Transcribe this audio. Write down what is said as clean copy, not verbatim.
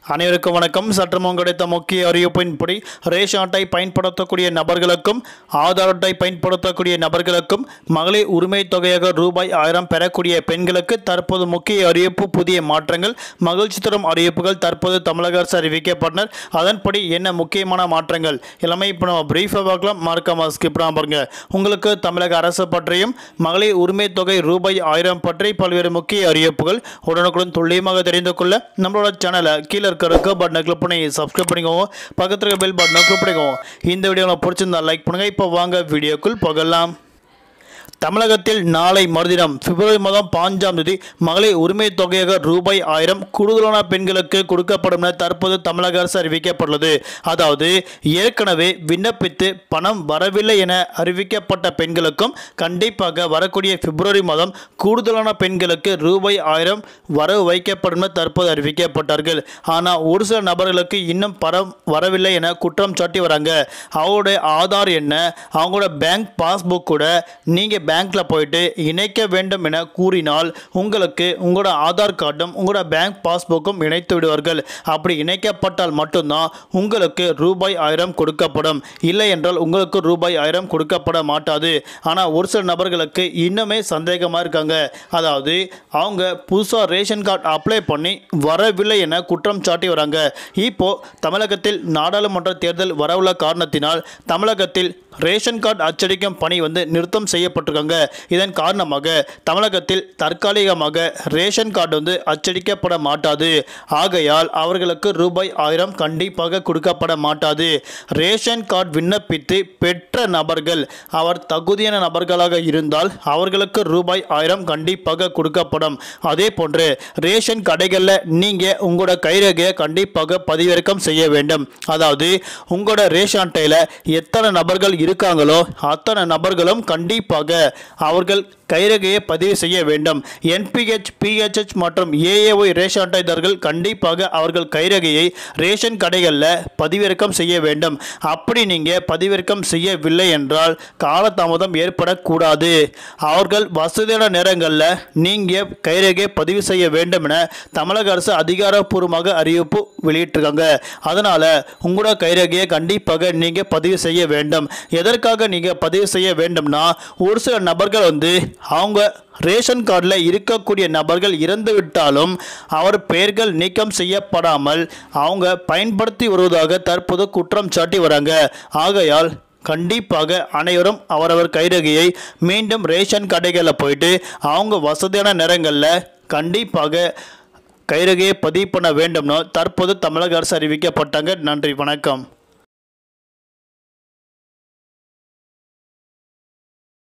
அனைவருக்கும் வணக்கம். சற்றுமுன் கிடைத்த முக்கிய அறிவிப்பின்படி ரேஷன் அட்டை பயன்படுத்தக்கூடிய நபர்களுக்கும் ஆதார் அட்டை பயன்படுத்தக்கூடிய நபர்களுக்கும் மகளிர் உரிமை தொகையாக ரூபாய் 1000 பெறக்கூடிய பெண்களுக்கு தற்போது முக்கிய அறிவிப்பு, புதிய மாற்றங்கள், மகிழ்ச்சி தரும் அறிவிப்புகள் தற்போது தமிழக அரசு அறிவிக்கப்பட்டனர். அதன்படி என்ன முக்கியமான மாற்றங்கள் எல்லாமே இப்போ நம்ம பிரீஃபாக பார்க்கலாம். மறக்காம ஸ்கிப் பண்ணாம பாருங்க. உங்களுக்கு தமிழக அரசு பற்றியும் மகளிர் உரிமை தொகை ரூபாய் 1000 பற்றி பல்வேறு முக்கிய அறிவிப்புகள் உடனுக்குடன் துல்லியமாக தெரிந்து கொள்ள நம்மளோட சேனலை கீழே இருக்க பட்டனை கிளிக் பண்ணி சப்ஸ்கிரைப் பண்ணிக்கோங்க. பக்கத்தில் இருக்க பெல் பட்டனை கிளிக் பண்ணிக்கோங்க. இந்த வீடியோ உங்களுக்கு பிடிச்சிருந்தா லைக் பண்ணுங்க. இப்போ வாங்க வீடியோக்குள் போகலாம். தமிழகத்தில் நாளை மறுதினம் பிப்ரவரி மாதம் 5ஆம் தேதி மகளிர் உரிமை தொகையாக ரூபாய் 1000 கூடுதலான பெண்களுக்கு கொடுக்கப்படும் என தற்போது தமிழக அரசு அறிவிக்கப்பட்டுள்ளது. அதாவது ஏற்கனவே விண்ணப்பித்து பணம் வரவில்லை என அறிவிக்கப்பட்ட பெண்களுக்கும் கண்டிப்பாக வரக்கூடிய பிப்ரவரி மாதம் கூடுதலான பெண்களுக்கு ரூபாய் 1000 வரவு வைக்கப்படும் என தற்போது அறிவிக்கப்பட்டார்கள். ஆனால் ஒரு சில நபர்களுக்கு இன்னும் பணம் வரவில்லை என குற்றம் சாட்டி வராங்க. அவங்களுடைய ஆதார் என்ன, அவங்களோட பேங்க் பாஸ்புக் கூட நீங்கள் பேங்க்ல போயிட்டு இணைக்க வேண்டும் என கூறினால் உங்களுக்கு உங்களோட ஆதார் கார்டும் உங்களோட பேங்க் பாஸ்புக்கும் இணைத்து விடுவார்கள். அப்படி இணைக்கப்பட்டால் மட்டும்தான் உங்களுக்கு ரூபாய் 1000 கொடுக்கப்படும். இல்லை என்றால் உங்களுக்கு ரூபாய் 1000 கொடுக்கப்பட மாட்டாது. ஆனால் ஒரு சில நபர்களுக்கு இன்னுமே சந்தேகமாக இருக்காங்க. அதாவது அவங்க புதுசாக ரேஷன் கார்டு அப்ளை பண்ணி வரவில்லை என குற்றம் சாட்டி வராங்க. இப்போ தமிழகத்தில் நாடாளுமன்ற தேர்தல் வரவுள்ள காரணத்தினால் தமிழகத்தில் ரேஷன் கார்டு அச்சடிக்கும் பணி நிறுத்தம் செய்யப்பட்டிருக்காங்க. இதன் காரணமாக தமிழகத்தில் தற்காலிகமாக ரேஷன் கார்டு அச்சடிக்கப்பட மாட்டாது. ஆகையால் அவர்களுக்கு ரூபாய் 1000 கண்டிப்பாக கொடுக்கப்பட மாட்டாது. ரேஷன் கார்டு விண்ணப்பித்து பெற்ற நபர்கள் அவர் தகுதியான நபர்களாக இருந்தால் அவர்களுக்கு ரூபாய் 1000 கண்டிப்பாக கொடுக்கப்படும். அதே போன்று ரேஷன் கடைகளில் நீங்கள் உங்களோட கைரேகையை கண்டிப்பாக பதிவிறக்கம் செய்ய வேண்டும். அதாவது உங்களோட ரேஷன் அட்டையில் எத்தனை நபர்கள் இருக்காங்களோ அத்தனை நபர்களும் கண்டிப்பாக அவர்கள் கைரேகையை பதிவு செய்ய வேண்டும். NPH, PHH மற்றும் AAY ரேஷன் அட்டைதாரர்கள் கண்டிப்பாக அவர்கள் கைரேகையை ரேஷன் கடைகளில் பதிவிறக்கம் செய்ய வேண்டும். அப்படி நீங்கள் பதிவிறக்கம் செய்யவில்லை என்றால் காலதாமதம் ஏற்படக்கூடாது. அவர்கள் வசதியான நேரங்களில் நீங்கள் கைரேகையை பதிவு செய்ய வேண்டும் என தமிழக அரசு அதிகாரப்பூர்வமாக அறிவிப்பு வெளியிட்டிருக்காங்க. அதனால் உங்களோட கைரேகையை கண்டிப்பாக நீங்கள் பதிவு செய்ய வேண்டும். எதற்காக நீங்கள் பதிவு செய்ய வேண்டும்னா, ஒரு சில நபர்கள் அவங்க ரேஷன் கார்டில் இருக்கக்கூடிய நபர்கள் இறந்து விட்டாலும் அவர் பெயர்கள் நீக்கம் செய்யப்படாமல் அவங்க பயன்படுத்தி வருவதாக தற்போது குற்றம் சாட்டி வராங்க. ஆகையால் கண்டிப்பாக அனைவரும் அவரவர் கைரேகையை மீண்டும் ரேஷன் கடைகளில் போயிட்டு அவங்க வசதியான நேரங்களில் கண்டிப்பாக கைரேகையை பதிவு பண்ண வேண்டும்னு தற்போது தமிழக அரசு அறிவிக்கப்பட்டாங்க. நன்றி, வணக்கம்.